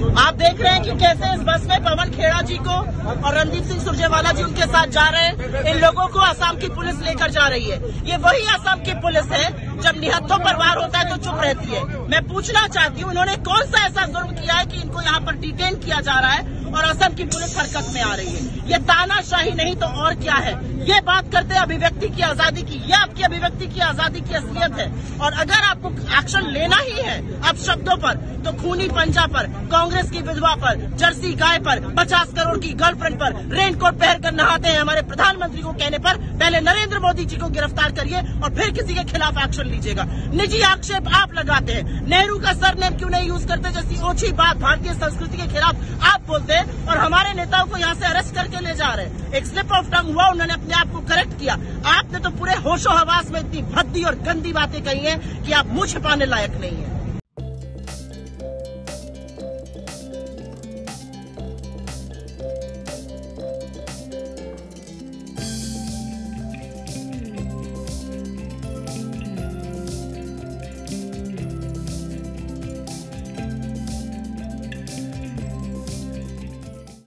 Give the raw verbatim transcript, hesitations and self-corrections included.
आप देख रहे हैं कि कैसे इस बस में पवन खेड़ा जी को और रणदीप सिंह सुरजेवाला जी उनके साथ जा रहे हैं। इन लोगों को असम की पुलिस लेकर जा रही है। ये वही असम की पुलिस है जब निहत्थों पर वार होता है तो चुप रहती है। मैं पूछना चाहती हूँ, इन्होंने कौन सा ऐसा जुर्म किया है कि इनको यहाँ पर डिटेन किया जा रहा है और असम की पुलिस हरकत में आ रही है? ये तानाशाही नहीं तो और क्या है? ये बात करते हैं अभिव्यक्ति की आजादी की। ये आपकी अभिव्यक्ति की आजादी की असलियत है। और अगर आपको एक्शन लेना ही है अब शब्दों पर, तो खूनी पंजा पर, कांग्रेस की विधवा पर, जर्सी गाय पर, पचास करोड़ की गर्लफ्रेंड पर, रेनकोट पहनकर नहाते हैं हमारे प्रधानमंत्री को कहने पर पहले नरेंद्र मोदी जी को गिरफ्तार करिए और फिर किसी के खिलाफ एक्शन लीजिएगा। निजी आक्षेप आप लगाते हैं। नेहरू का सरनेम क्यों नहीं यूज करते जैसी ओछी बात भारतीय संस्कृति के खिलाफ आप बोलते हैं और हमारे नेताओं को यहाँ से अरेस्ट करके ले जा रहे हैं। एक स्लिप ऑफ टंग हुआ, उन्होंने अपने आप को करेक्ट किया। आपने तो पूरे होशो हवास में इतनी भद्दी और गंदी बातें कही हैं कि आप मुंह छिपाने लायक नहीं है।